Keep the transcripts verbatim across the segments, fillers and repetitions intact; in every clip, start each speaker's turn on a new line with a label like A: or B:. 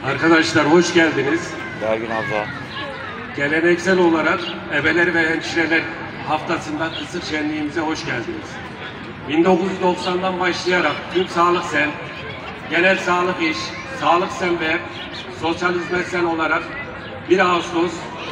A: Arkadaşlar hoş geldiniz.
B: Belgin abla.
A: Geleneksel olarak ebeler ve hemşireler haftasında kısır şenliğimize hoş geldiniz. bin dokuz yüz doksan'dan başlayarak tüm Sağlık Sen, Genel Sağlık İş, Sağlık Sen ve Sosyal Hizmet Sen olarak bir Ağustos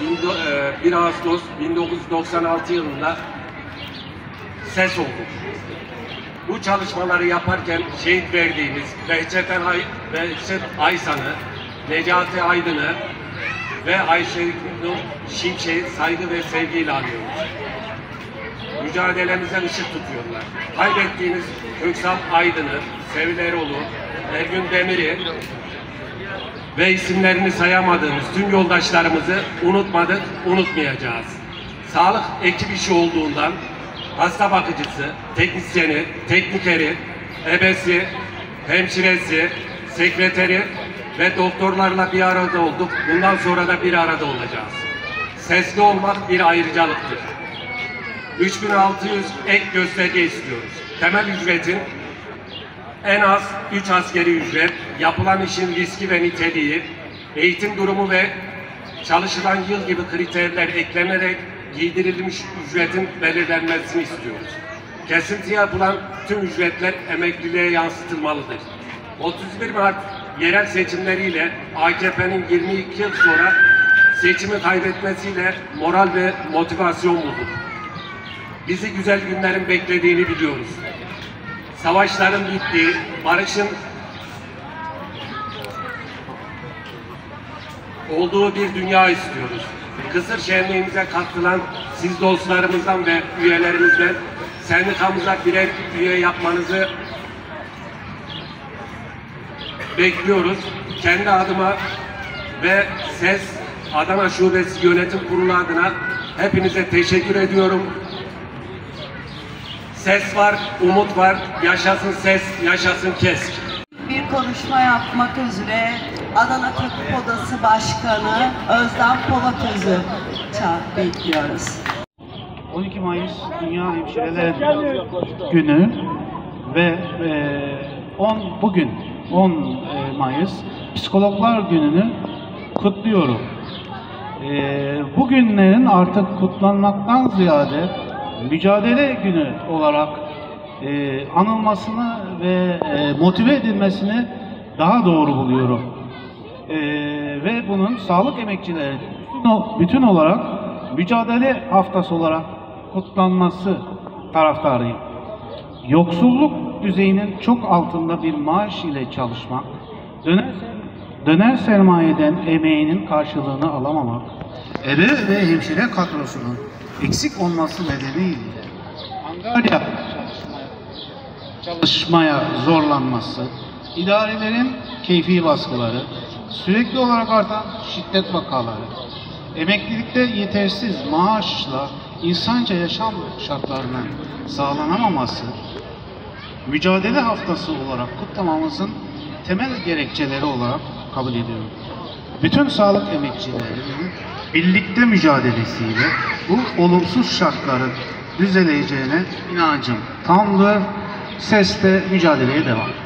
A: bin dokuz yüz doksan altı yılında ses olduk. Bu çalışmaları yaparken şehit verdiğimiz Behçet Ay, Behçet Aysan'ı, Necati Aydın'ı ve Ayşe Nur Şimşek'i saygı ve sevgiyle anıyoruz. Mücadelemize ışık tutuyorlar. Kaybettiğimiz Köksal Aydın'ı, Sevil Erol'u, Ergün Demir'i ve isimlerini sayamadığımız tüm yoldaşlarımızı unutmadık, unutmayacağız. Sağlık ekip işi olduğundan hasta bakıcısı, teknisyeni, teknikeri, ebesi, hemşiresi, sekreteri ve doktorlarla bir arada olduk. Bundan sonra da bir arada olacağız. Sesli olmak bir ayrıcalıktır. üç bin altı yüz ek gösterge istiyoruz. Temel ücretin en az üç askeri ücret, yapılan işin riski ve niteliği, eğitim durumu ve çalışılan yıl gibi kriterler eklenerek giydirilmiş ücretin belirlenmesini istiyoruz. Kesinti yapılan tüm ücretler emekliliğe yansıtılmalıdır. otuz bir Mart yerel seçimleriyle A K P'nin yirmi iki yıl sonra seçimi kaybetmesiyle moral ve motivasyon bulduk. Bizi güzel günlerin beklediğini biliyoruz. Savaşların bittiği, barışın olduğu bir dünya istiyoruz. Kısır şenliğimize katılan siz dostlarımızdan ve üyelerimizden sendikamıza birer üye yapmanızı bekliyoruz. Kendi adıma ve SES Adana Şubesi Yönetim Kurulu adına hepinize teşekkür ediyorum. Ses var, umut var. Yaşasın ses, yaşasın KESK.
C: Bir konuşma yapmak üzere Adana Tıp Odası Başkanı Özlem Polatöz'ü bekliyoruz.
D: on iki Mayıs Dünya Hemşireler Günü ve on bugün on Mayıs Psikologlar Günü'nü kutluyorum. Bugünlerin artık kutlanmaktan ziyade mücadele günü olarak e, anılmasını ve e, motive edilmesini daha doğru buluyorum. E, ve bunun sağlık emekçileri bütün, bütün olarak mücadele haftası olarak kutlanması taraftarıyım. Yoksulluk düzeyinin çok altında bir maaş ile çalışmak, döner, döner sermayeden emeğinin karşılığını alamamak, ebe ve hemşire kadrosunun eksik olması nedeniyle angarya çalışmaya, çalışmaya zorlanması, idarelerin keyfi baskıları, sürekli olarak artan şiddet vakaları, emeklilikte yetersiz maaşla insanca yaşam şartlarının sağlanamaması, mücadele haftası olarak kutlamamızın temel gerekçeleri olarak kabul ediyorum. Bütün sağlık emekçilerinin birlikte mücadelesiyle bu olumsuz şartların düzeleceğine inancım tamdır. SES'te mücadeleye devam.